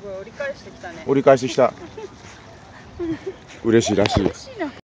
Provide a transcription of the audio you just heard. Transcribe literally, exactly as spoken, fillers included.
折り返してきた。嬉しいらしい。